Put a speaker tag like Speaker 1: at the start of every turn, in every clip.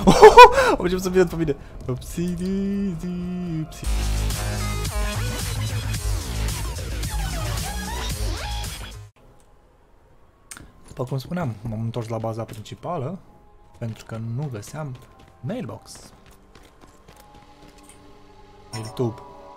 Speaker 1: Am început să vină după mine. Upsi. După cum spuneam, m-am întors la baza principală pentru că nu găseam mailbox. YouTube.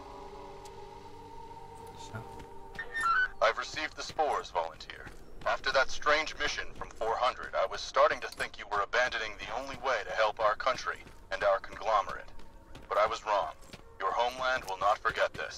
Speaker 2: I've received the spores, volunteer. After that strange mission from 400, I was starting to think you were abandoning the only way to help our country and our conglomerate. But I was wrong. Your homeland will not forget this.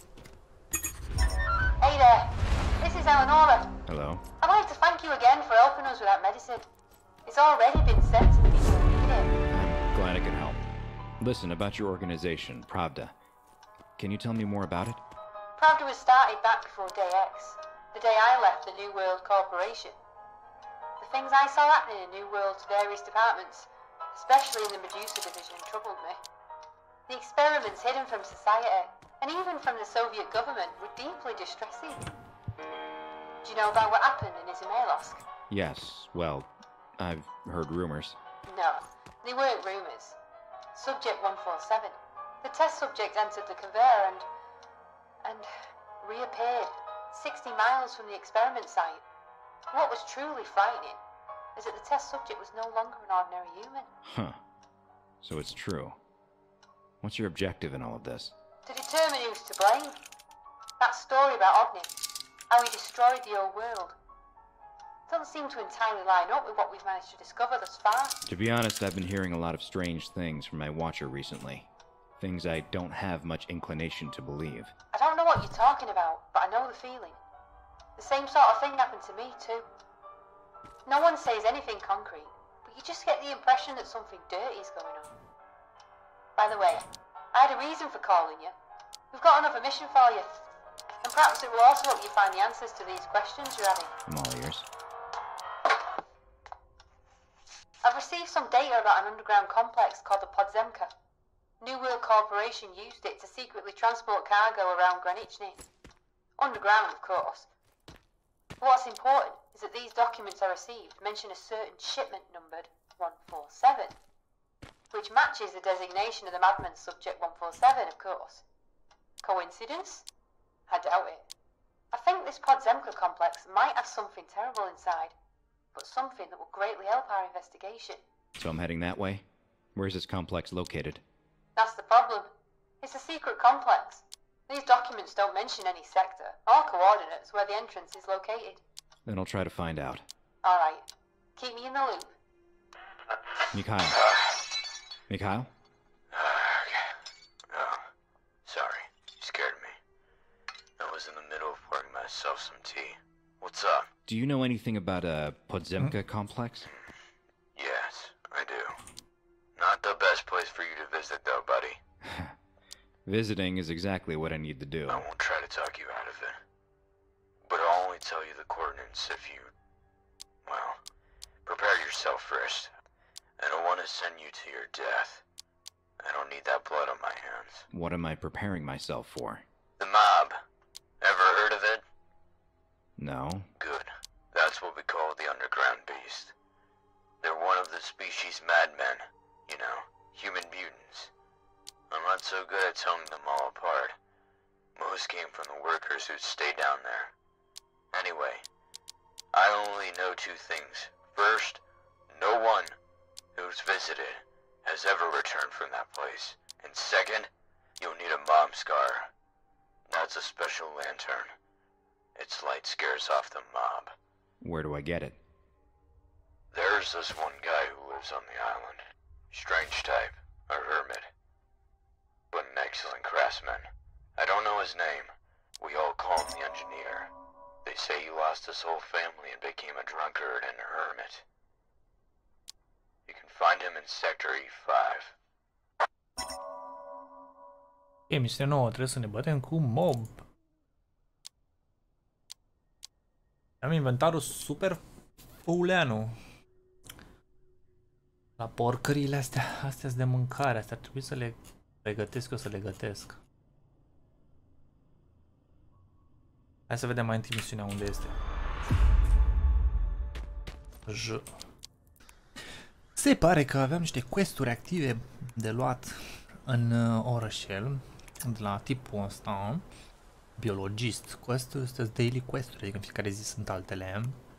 Speaker 3: Hey there, this is Eleonora.
Speaker 4: Hello.
Speaker 3: I'd like to thank you again for helping us with that medicine. It's already been sent to the people who need it.
Speaker 4: I'm glad I could help. Listen, about your organization, Pravda. Can you tell me more about it?
Speaker 3: Pravda was started back before Day X, the day I left the New World Corporation. The things I saw happening in New World's various departments, especially in the Medusa division, troubled me. The experiments hidden from society, and even from the Soviet government, were deeply distressing. Do you know about what happened in Izmailsk?
Speaker 4: Yes, well, I've heard rumors.
Speaker 3: No, they weren't rumours. Subject 147. The test subject entered the conveyor and reappeared 60 miles from the experiment site. What was truly frightening is that the test subject was no longer an ordinary human.
Speaker 4: Huh. So it's true. What's your objective in all of this?
Speaker 3: To determine who's to blame. That story about Odny, how he destroyed the old world, doesn't seem to entirely line up with what we've managed to discover thus far.
Speaker 4: To be honest, I've been hearing a lot of strange things from my watcher recently. Things I don't have much inclination to believe.
Speaker 3: I don't know what you're talking about, but I know the feeling. The same sort of thing happened to me too. No one says anything concrete, but you just get the impression that something dirty is going on. By the way, I had a reason for calling you. We've got another mission for you, and perhaps it will also help you find the answers to these questions you're having.
Speaker 4: I'm all ears.
Speaker 3: I've received some data about an underground complex called the Podzemka. New World Corporation used it to secretly transport cargo around Granichny. Underground, of course. But what's important is that these documents I received mention a certain shipment numbered 147, which matches the designation of the madman subject 147, of course. Coincidence? I doubt it. I think this Podzemka complex might have something terrible inside, but something that will greatly help our investigation.
Speaker 4: So I'm heading that way? Where's this complex located?
Speaker 3: That's the problem. It's a secret complex. These documents don't mention any sector or coordinates where the entrance is located.
Speaker 4: Then I'll try to find out.
Speaker 3: Alright. Keep me in the loop.
Speaker 4: Mikhail? Mikhail?
Speaker 2: Okay. Oh, sorry. You scared me. I was in the middle of pouring myself some tea. What's up?
Speaker 4: Do you know anything about a Podzemka complex?
Speaker 2: Yes, I do. Not the best place for you to visit, though, buddy.
Speaker 4: Visiting is exactly what I need to do.
Speaker 2: I won't try to talk you out of it. But I'll only tell you the coordinates if you... well, prepare yourself first. I don't want to send you to your death. I don't need that blood on my hands.
Speaker 4: What am I preparing myself for?
Speaker 2: The mob. Ever heard of it?
Speaker 4: No.
Speaker 2: Good. That's what we call the underground beast. They're one of the species madmen. You know, human mutants. I'm not so good at telling them all apart. Most came from the workers who stayed down there. Anyway, I only know two things. First, no one who's visited has ever returned from that place. And second, you'll need a bomb scar. That's a special lantern. Its light scares off the mob.
Speaker 4: Where do I get it?
Speaker 2: There's this one guy who lives on the island. Strange type, a hermit. But an excellent craftsman. I don't know his name. We all call him the engineer. They say he lost his whole family and became a drunkard and a hermit. You can find him in Sector E5.
Speaker 1: E misiune nouă, trebuie să ne batem cu mob. Am inventarul super fouleanu. La porcările astea de mâncare, astea ar trebui să le pregătesc eu, să le gătesc. Hai să vedem mai întâi misiunea unde este. Se pare că avem niște quest-uri active de luat în orășel, de la tipul ăsta, biologist. Quest este daily quest-uri, adică în fiecare zi sunt altele.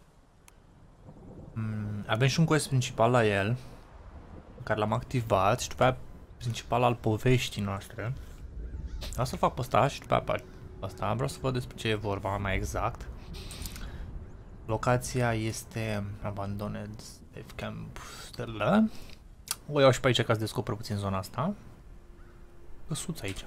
Speaker 1: Avem și un quest principal la el, care l-am activat și după aia principal al poveștii noastre. Vreau să fac pe ăsta și după aia pe ăsta. Vreau să văd despre ce e vorba mai exact. Locația este Abandoned Safe Camp Stella. O iau și pe aici ca să descoper puțin zona asta. Găsuț aici.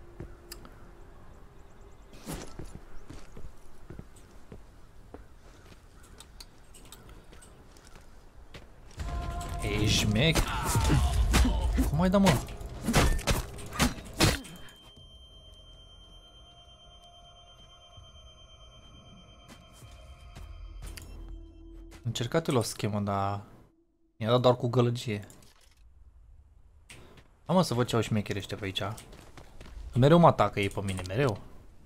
Speaker 1: Ei, șmec! Cum mai da, mă? Încercat-l o schemă, dar mi-a dat doar cu gălăgie. Am să văd ce au șmecheri ăștia pe aici. Mereu mă atacă ei pe mine, mereu.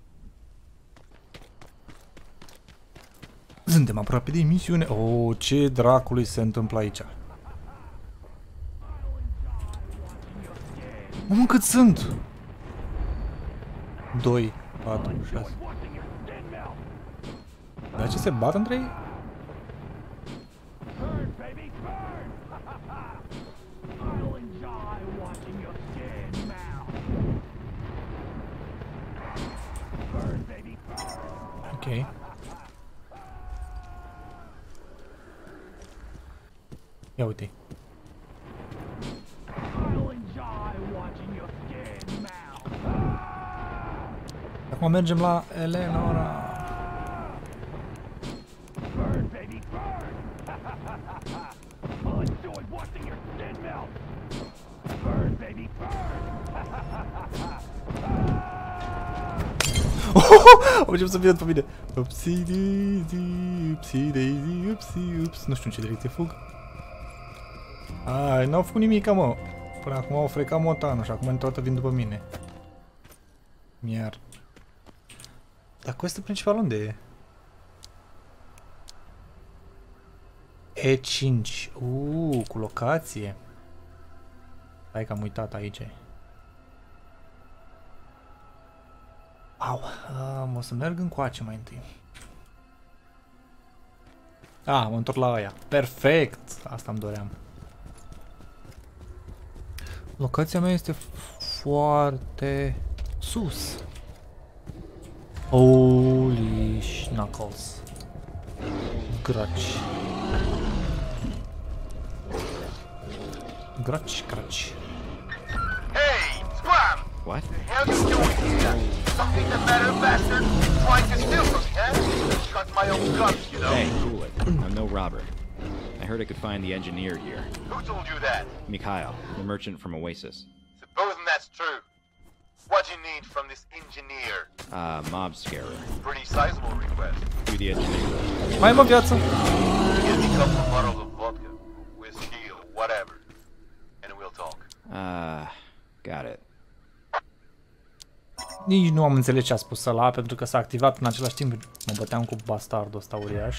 Speaker 1: Suntem aproape de misiune. Oh, ce dracului se întâmplă aici? Mă, cât sunt? 2, 4, 6. Dar ce se bat între ei? Ok. Ia uite. Acum mergem la Eleonora. Am început să vină pe mine. Upsi daisy, upsi daisy, upsi ups. Nu știu în ce direcție fug. Ai, n-au făcut nimica, mă. Până acum au frecat motanul și acum toată vin după mine. Miar. Dar quest-ul principal unde e? E5. Cu locație. Hai că am uitat aici. Au, o să merg încoace mai întâi. Mă întorc la aia. Perfect! Asta îmi doream. Locația mea este foarte sus. Holy knuckles. Graci. Graci, graci.
Speaker 2: Hey, Scram!
Speaker 4: What?
Speaker 2: The hell you doing here? Something the matter, bastard? Trying to steal from me, huh? Got my own guns, you know.
Speaker 4: Hey, cool it. I'm no robber. I heard I could find the engineer here.
Speaker 2: Who told you that?
Speaker 4: Mikhail, the merchant from Oasis.
Speaker 2: Supposing that's true. What do you need from this engineer?
Speaker 4: Mob scarer.
Speaker 2: Pretty sizable request.
Speaker 4: Do the engineer.
Speaker 1: Mai mă viață.
Speaker 2: Give me a couple bottles of vodka, whiskey or whatever, and we'll talk.
Speaker 4: Got it.
Speaker 1: Nici nu am înțeles ce a spus ăla, pentru că s-a activat în același timp. Mă băteam cu bastardul ăsta uriaș.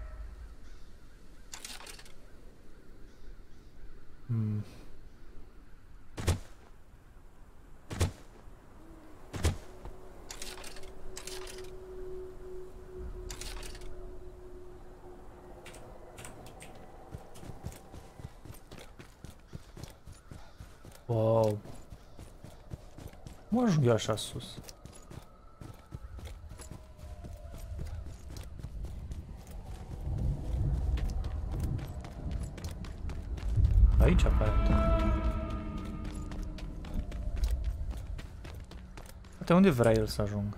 Speaker 1: Wow. Mă ajung eu așa sus. Aici aparent. Poate unde vrea el să ajungă?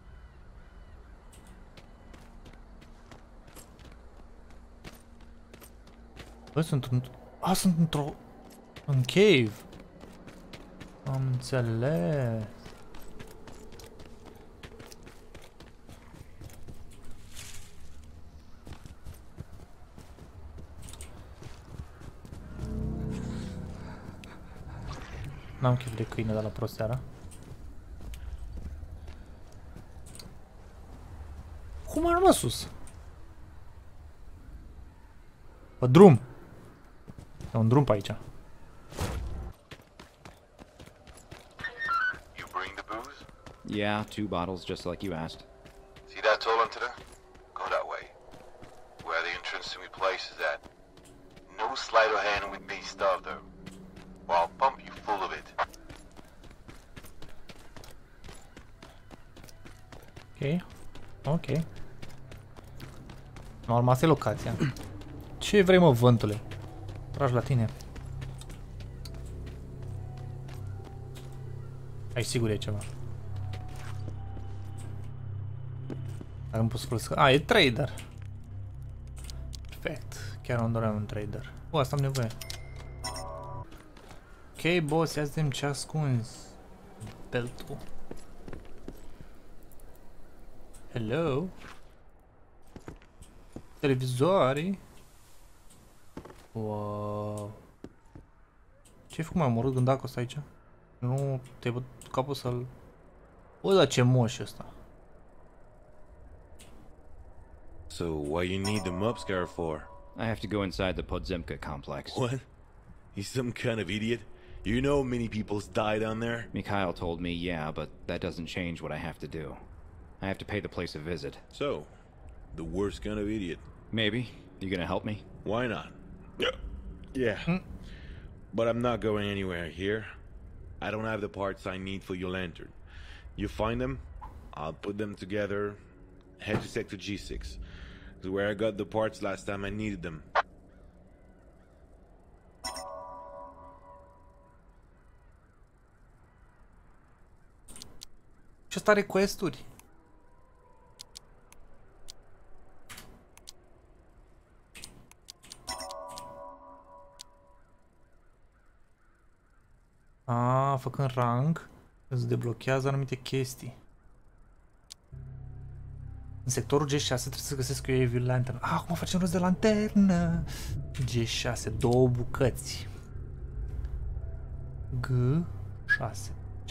Speaker 1: Bă, sunt într-o... în cave. Am înțeles. N-am chef de câine de la proseara. Cum am rămas sus? Pe drum. E un drum pe aici.
Speaker 2: You bring the booze?
Speaker 4: Yeah, 2 bottles just like you asked.
Speaker 2: See that tall into the? Go that way. Where the entrance to my place is at. No sleight of hand with me stuff though. Or I'll pump you full of it.
Speaker 1: Ok. Ok. Normal, asta e locația. Ce vrei, mă, vântule? Tragi la tine. Ai sigur e ceva. Dacă nu pot să folosesc. A, e trader. Perfect. Chiar îmi doream un trader. Asta am nevoie. Ok, boss, ia zi-mi ce ascunzi. Beltul. Hello? Televizoare? Wow. Ce-ai făcut, mai omorât gândacul ăsta aici? Nu te-ai bătut capul să-l... Bă, dar ce moș ăsta.
Speaker 5: So, why you need the mob scar for?
Speaker 4: I have to go inside the Podzemka complex.
Speaker 5: What? You some kind of idiot? You know many people's died down there?
Speaker 4: Mikhail told me, yeah, but that doesn't change what I have to do. I have to pay the place a visit.
Speaker 5: So, the worst kind of idiot.
Speaker 4: Maybe. You gonna help me?
Speaker 5: Why not? Yeah. But I'm not going anywhere here. I don't have the parts I need for your lantern. You find them, I'll put them together, head to Sector G6. It's where I got the parts last time I needed them.
Speaker 1: Ce ăsta are quest-uri? A, făcând rank, îți deblochează anumite chestii. În sectorul G6 trebuie să găsesc eu Evil Lantern. Ah, acum facem rost de lanternă! G6, 2 bucăți. G6.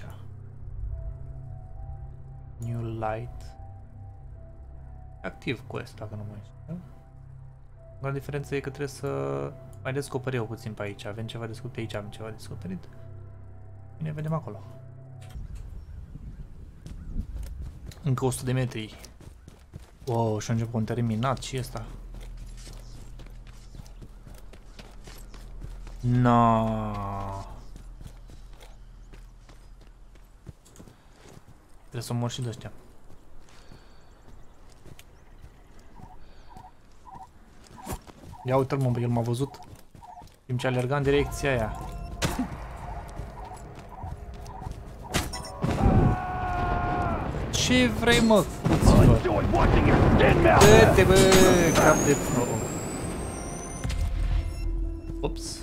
Speaker 1: New light. Activ quest, dacă nu mai știu. Doar diferența e că trebuie să mai descoperi eu puțin pe aici. Avem ceva descoperit aici, avem ceva descoperit. Bine, vedem acolo. Încă 100 de metri. Wow, și început un terminat și ăsta. No. Trebuie să mor și de ăștia. Ia uite-l, mă, el m-a văzut. Timp ce alerga în direcția aia. Ce vrei, mă, cuților? Dă-te, bă, cap de pro. Ups.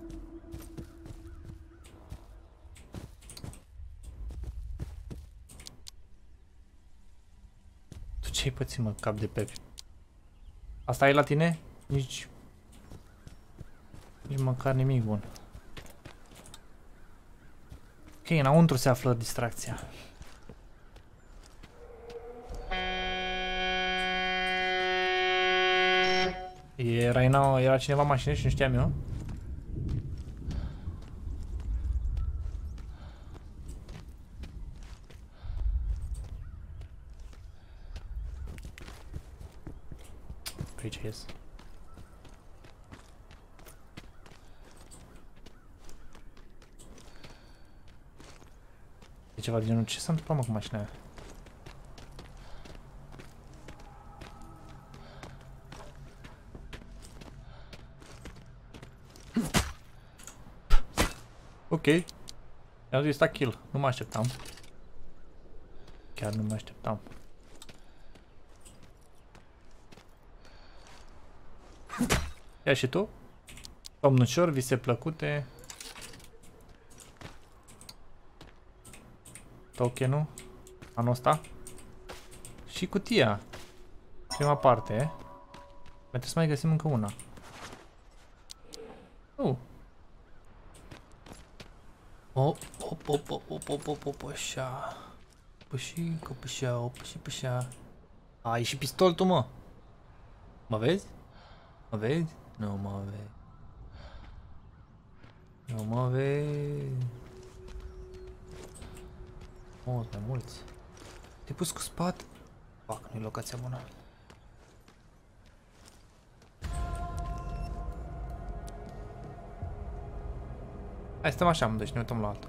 Speaker 1: Tu ce-ai pățit, mă, cap de pepi? Asta e la tine? Nici măcar nimic bun. Ok, înăuntru se află distracția. Era cineva în mașină și nu știam eu. Pe aici ies. E ceva de genul, ce s-a întâmplat, mă, cu mașina aia? Ok. I-am zis kill. Nu mă așteptam. Chiar nu mă așteptam. Ia și tu. Domnușor, vise plăcute. Tokenul. Anul ăsta. Și cutia. Prima parte. Mai trebuie să mai găsim încă una. Așa. Pășică, pășa. A, e și pistol tu, mă. Mă vezi? Mă vezi? Nu mă vezi. Nu mă vezi. Mulți mai mulți. Te-ai pus cu spate? Fac, nu-i locația bună. Hai, stăm așa, deci ne uităm la altul.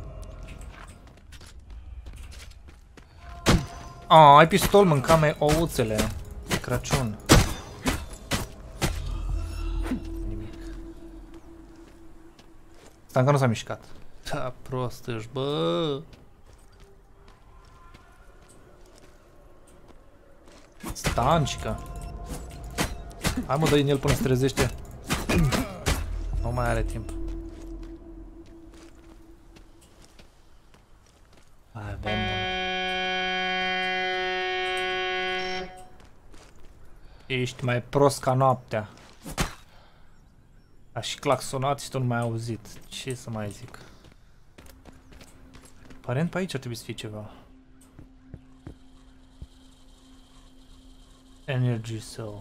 Speaker 1: Ai pistol, mâncame ouțele. De Crăciun. Nimic. Stai, încă nu s-a mișcat. Da, prost ești, bă. Stancica. Hai mă, dă-i în el până se trezește. Nu mai are timp. Avem unul. Ești mai prost ca noaptea. A și claxonat și tu nu mai ai auzit. Ce să mai zic? Aparent pe aici ar trebui să fie ceva. Energy cell.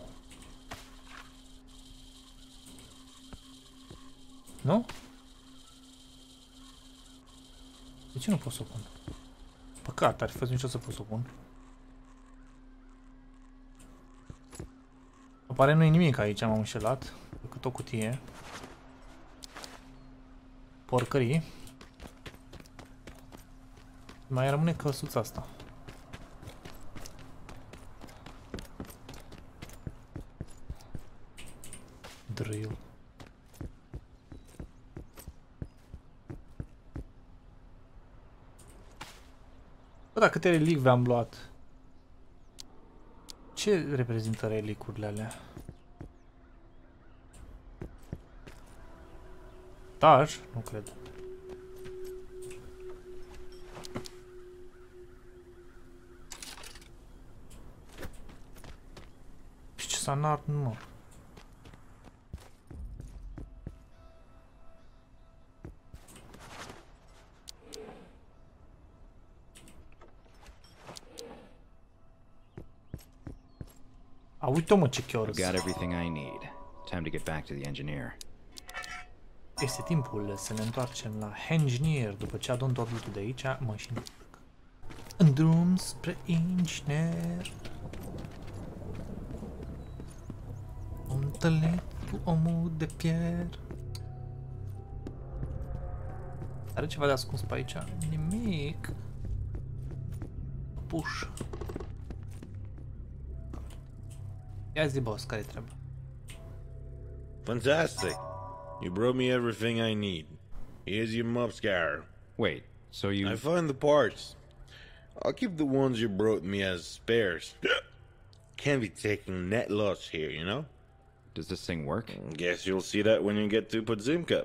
Speaker 1: Nu? De ce nu pot să o pun? Păcat, ar fi fost nicio să pot să o pun. Aparent nu e nimic aici, m-am înșelat. Decât o cutie. Porcării. Mai rămâne căsuța asta. Drill. Bă, dar câte relicve am luat? Ce reprezintă relicurile alea? Taj? Nu cred. Și ce s-a nart, nu mă. Uite-mă ce chiar.
Speaker 4: I've got everything I need. Time to get back to the engineer.
Speaker 1: Este timpul să ne întoarcem la engineer după ce adun tot lutul de aici. Mă, și nu. În drum spre inginer. Am întâlnit cu omul de pier. Are ceva de ascuns pe aici? Nimic. Push. Ia zi, boss, care trebuie?
Speaker 5: Fantastic. You brought me everything I need. Here's your mop scar.
Speaker 4: Wait, so you...
Speaker 5: I found the parts. I'll keep the ones you brought me as spares. Can't be taking net loss here, you know?
Speaker 4: Does this thing work?
Speaker 5: Guess you'll see that when you get to Podzimka.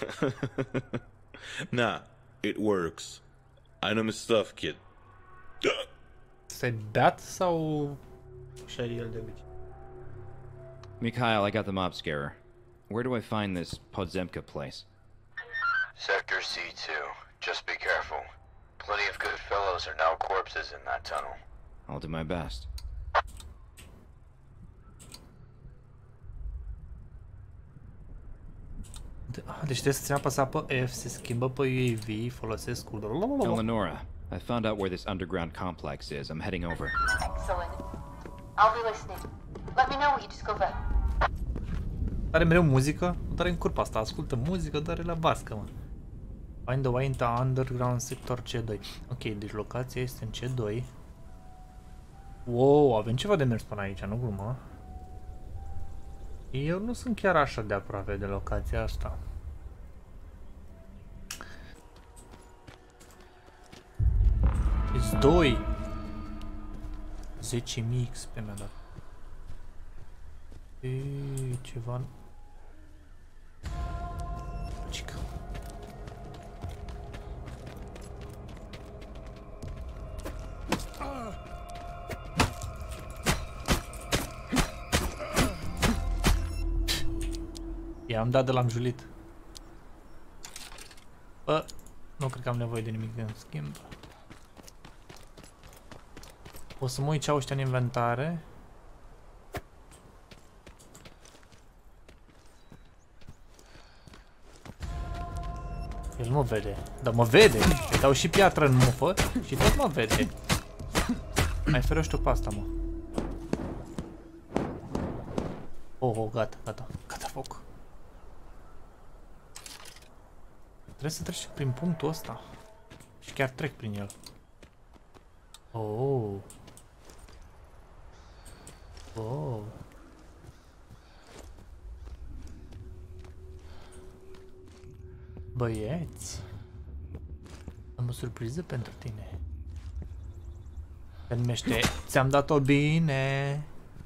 Speaker 5: Nah, it works. I know my stuff, kid.
Speaker 1: Se beat sau șeri el de obicei?
Speaker 4: Mikhail, I got the mob scarer. Where do I find this Podzemka place?
Speaker 2: Sector C2. Just be careful. Plenty of good fellows are now corpses in that tunnel.
Speaker 4: I'll do my best.
Speaker 1: Deci trebuie să ținem apăsat pe F, se schimbă pe UAV, folosesc cu...
Speaker 4: Eleonora, I found out where this underground complex is. I'm heading over.
Speaker 3: Excellent. I'll be listening. Let me know what you discover.
Speaker 1: Are mereu muzică, dar în curpa asta, ascultă muzică, dar e la bască, mă. Find the way into underground sector C2. Ok, deci locația este în C2. Wow, avem ceva de mers până aici, nu glumă. Eu nu sunt chiar așa de aproape de locația asta. It's 2. 10.000 XP mi-a dat. Eee, ceva... Cică. I-am dat de l-am julit. Bă, nu cred că am nevoie de nimic de în schimb. O să mă uit ce au ăștia în inventare. El mă vede. Dar mă vede. Îi dau și piatră în mufă și tot mă vede. Mai ferește-o pe asta, mă. Oh, gata, gata. Gata, foc. Trebuie să treci prin punctul ăsta. Și chiar trec prin el. Oh. Oh. Băieți, am o surpriză pentru tine. Se numește Ți-am dat-o bine.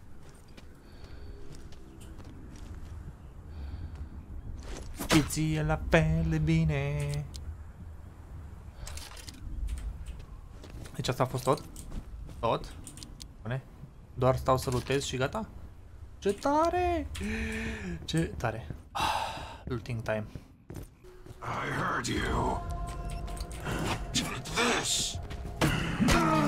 Speaker 1: Ție la pele bine. Deci asta a fost tot? Tot? Bune. Doar stau să lutez și gata? Ce tare! Ce tare! Looting time.
Speaker 6: I heard you. Take this.